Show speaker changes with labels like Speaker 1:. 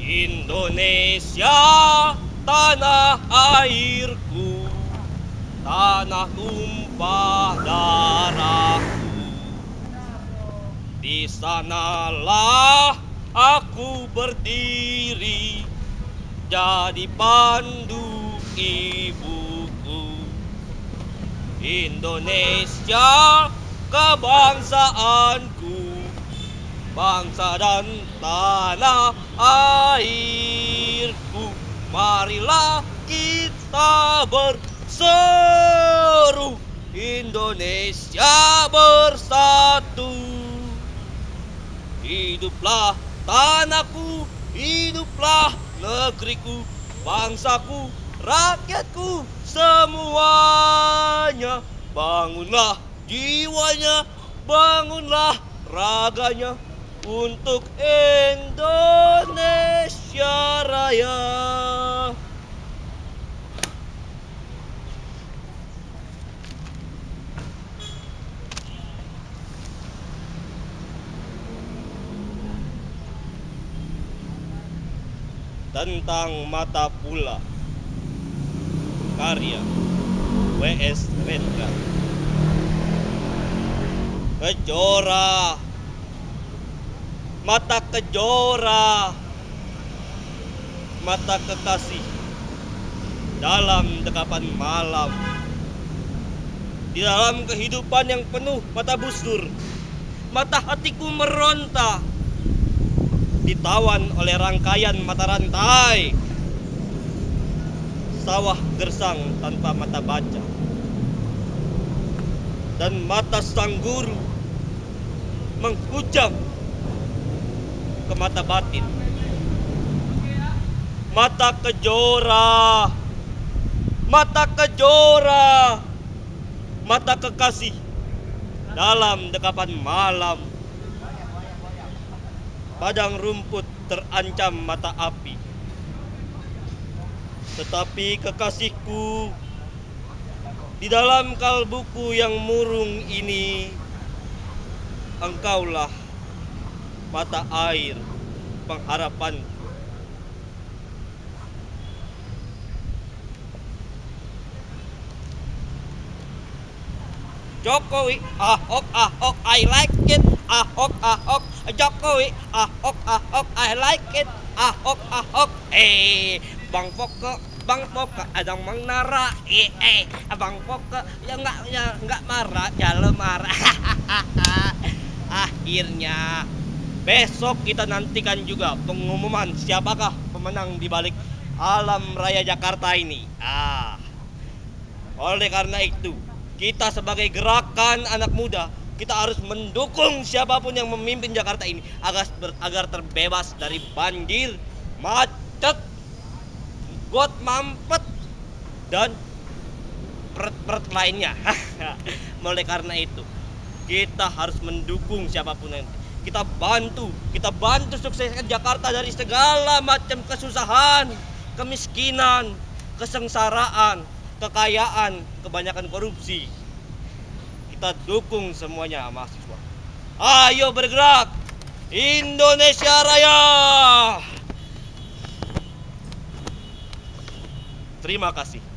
Speaker 1: Indonesia, tanah airku, tanah tumpah darahku. Di sanalah aku berdiri, jadi pandu ibuku. Indonesia, kebangsaanku, bangsa dan tanah airku. Marilah kita berseru, Indonesia bersatu. Hiduplah tanahku, hiduplah negeriku, bangsaku, rakyatku, semuanya. Bangunlah jiwanya, bangunlah raganya untuk Indonesia Raya. Tentang Mata Pula, karya W.S. Redgar. Kejora, mata kejora, mata kekasih dalam dekapan malam, di dalam kehidupan yang penuh mata busur, mata hatiku meronta, ditawan oleh rangkaian mata rantai, sawah gersang tanpa mata baca, dan mata sang guru menghujam ke mata batin. Mata kejora, mata kejora, mata kekasih dalam dekapan malam. Padang rumput terancam mata api, tetapi kekasihku, di dalam kalbuku yang murung ini, engkaulah mata air pengharapan. Jokowi, ahok, I like it. Ahok, Jokowi, ahok, I like it. Ahok, Bang Poko, adang menara, Bang Poko, ya nggak marah, jalan marah. Akhirnya besok kita nantikan juga pengumuman siapakah pemenang di balik Alam Raya Jakarta ini. Oleh karena itu, kita sebagai gerakan anak muda, kita harus mendukung siapapun yang memimpin Jakarta ini agar terbebas dari banjir, macet, got mampet, dan peret-peret lainnya. Oleh karena itu, kita harus mendukung siapapun nanti. Kita bantu sukseskan Jakarta dari segala macam kesusahan, kemiskinan, kesengsaraan, kekayaan, kebanyakan korupsi. Kita dukung semuanya mahasiswa. Ayo bergerak, Indonesia Raya. Terima kasih.